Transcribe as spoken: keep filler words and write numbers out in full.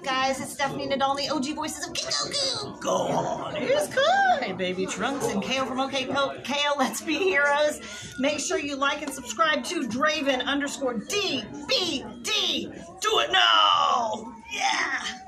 up, guys? It's Stephanie Nadolny, O G Voices of Goku. Go on, here's Kai, Baby Trunks, and K O from OK K O. Let's be heroes. Make sure you like and subscribe to Draven underscore D B D. Do it now. Yeah.